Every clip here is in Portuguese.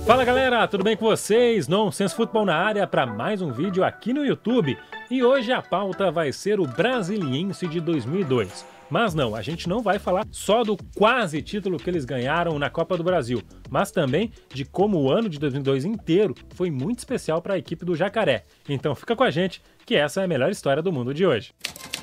Fala galera, tudo bem com vocês? Nonsense Futebol na área para mais um vídeo aqui no YouTube. E hoje a pauta vai ser o Brasiliense de 2002. Mas não, a gente não vai falar só do quase título que eles ganharam na Copa do Brasil, mas também de como o ano de 2002 inteiro foi muito especial para a equipe do Jacaré. Então fica com a gente que essa é a melhor história do mundo de hoje.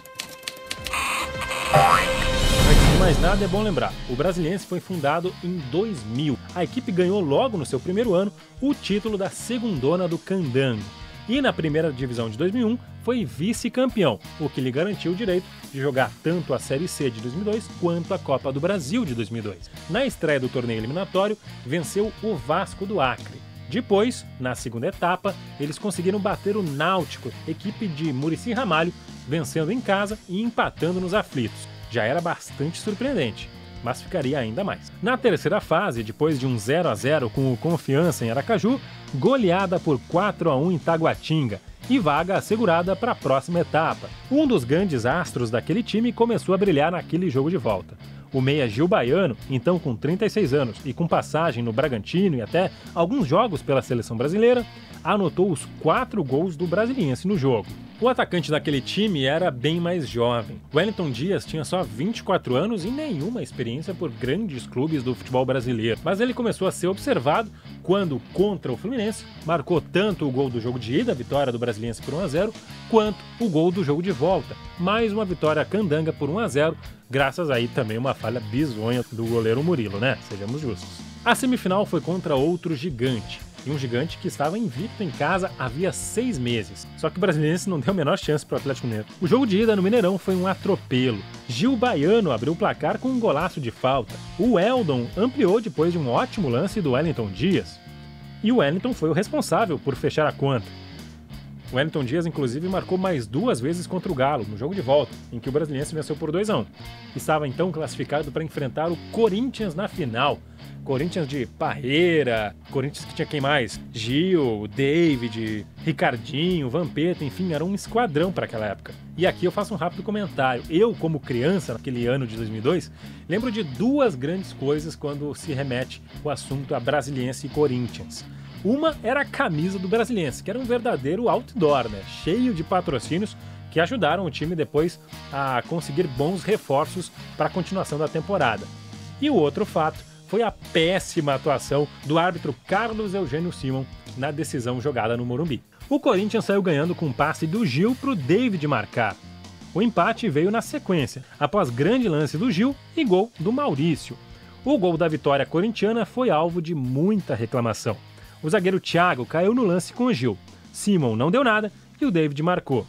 Antes de mais nada, é bom lembrar, o Brasiliense foi fundado em 2000. A equipe ganhou logo no seu primeiro ano o título da segundona do Candango. E na primeira divisão de 2001 foi vice-campeão, o que lhe garantiu o direito de jogar tanto a Série C de 2002 quanto a Copa do Brasil de 2002. Na estreia do torneio eliminatório, venceu o Vasco do Acre. Depois, na segunda etapa, eles conseguiram bater o Náutico, equipe de Muricy Ramalho, vencendo em casa e empatando nos aflitos. Já era bastante surpreendente, mas ficaria ainda mais. Na terceira fase, depois de um 0-0 com o Confiança em Aracaju, goleada por 4-1 em Taguatinga e vaga assegurada para a próxima etapa. Um dos grandes astros daquele time começou a brilhar naquele jogo de volta. O meia Gil Baiano, então com 36 anos e com passagem no Bragantino e até alguns jogos pela seleção brasileira, anotou os 4 gols do Brasiliense no jogo. O atacante daquele time era bem mais jovem. Wellington Dias tinha só 24 anos e nenhuma experiência por grandes clubes do futebol brasileiro. Mas ele começou a ser observado quando, contra o Fluminense, marcou tanto o gol do jogo de ida, a vitória do Brasiliense por 1-0, quanto o gol do jogo de volta, mais uma vitória candanga por 1-0, graças aí também uma falha bizonha do goleiro Murilo, né? Sejamos justos. A semifinal foi contra outro gigante. E um gigante que estava invicto em casa havia 6 meses. Só que o Brasiliense não deu a menor chance para o Atlético Mineiro. O jogo de ida no Mineirão foi um atropelo. Gil Baiano abriu o placar com um golaço de falta. O Weldon ampliou depois de um ótimo lance do Wellington Dias. E o Wellington foi o responsável por fechar a conta. O Wellington Dias, inclusive, marcou mais 2 vezes contra o Galo, no jogo de volta, em que o Brasiliense venceu por 2-1. Estava então classificado para enfrentar o Corinthians na final. Corinthians de Parreira, Corinthians que tinha quem mais? Gil, David, Ricardinho, Vampeta, enfim, era um esquadrão para aquela época. E aqui eu faço um rápido comentário. Eu, como criança, naquele ano de 2002, lembro de 2 grandes coisas quando se remete o assunto a Brasiliense e Corinthians. Uma era a camisa do Brasiliense, que era um verdadeiro outdoor, né? Cheio de patrocínios que ajudaram o time depois a conseguir bons reforços para a continuação da temporada. E o outro fato foi a péssima atuação do árbitro Carlos Eugênio Simon na decisão jogada no Morumbi. O Corinthians saiu ganhando com um passe do Gil para o David marcar. O empate veio na sequência, após grande lance do Gil e gol do Maurício. O gol da vitória corintiana foi alvo de muita reclamação. O zagueiro Thiago caiu no lance com o Gil. Simon não deu nada e o David marcou.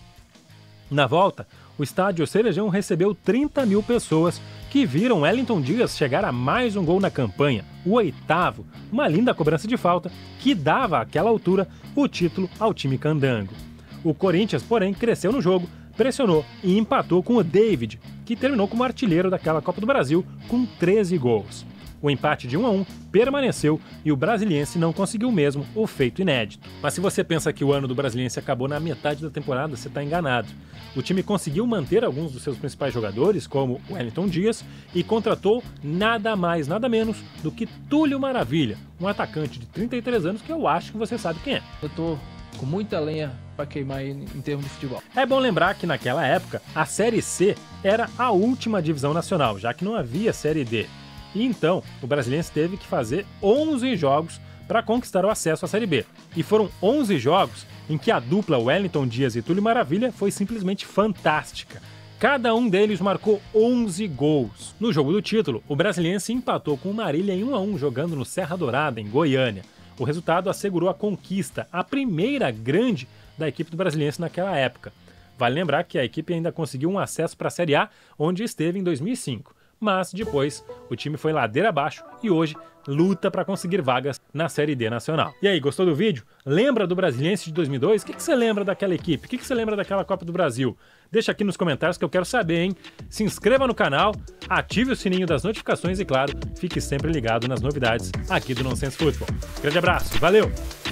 Na volta, o estádio Cerejão recebeu 30 mil pessoas que viram Wellington Dias chegar a mais um gol na campanha, o 8º, uma linda cobrança de falta que dava àquela altura o título ao time candango. O Corinthians, porém, cresceu no jogo, pressionou e empatou com o David, que terminou como artilheiro daquela Copa do Brasil com 13 gols. O empate de 1-1 permaneceu e o Brasiliense não conseguiu mesmo o feito inédito. Mas se você pensa que o ano do Brasiliense acabou na metade da temporada, você está enganado. O time conseguiu manter alguns dos seus principais jogadores, como o Wellington Dias, e contratou nada mais, nada menos do que Túlio Maravilha, um atacante de 33 anos que eu acho que você sabe quem é. Eu tô com muita lenha para queimar aí em termos de futebol. É bom lembrar que naquela época a Série C era a última divisão nacional, já que não havia Série D. E então, o Brasiliense teve que fazer 11 jogos para conquistar o acesso à Série B. E foram 11 jogos em que a dupla Wellington Dias e Túlio Maravilha foi simplesmente fantástica. Cada um deles marcou 11 gols. No jogo do título, o Brasiliense empatou com o Marília em 1-1 jogando no Serra Dourada, em Goiânia. O resultado assegurou a conquista, a primeira grande da equipe do Brasiliense naquela época. Vale lembrar que a equipe ainda conseguiu um acesso para a Série A, onde esteve em 2005. Mas depois o time foi ladeira abaixo e hoje luta para conseguir vagas na Série D nacional. E aí, gostou do vídeo? Lembra do Brasiliense de 2002? O que você lembra daquela equipe? O que você lembra daquela Copa do Brasil? Deixa aqui nos comentários que eu quero saber, hein? Se inscreva no canal, ative o sininho das notificações e, claro, fique sempre ligado nas novidades aqui do Nonsense Futebol. Grande abraço, valeu!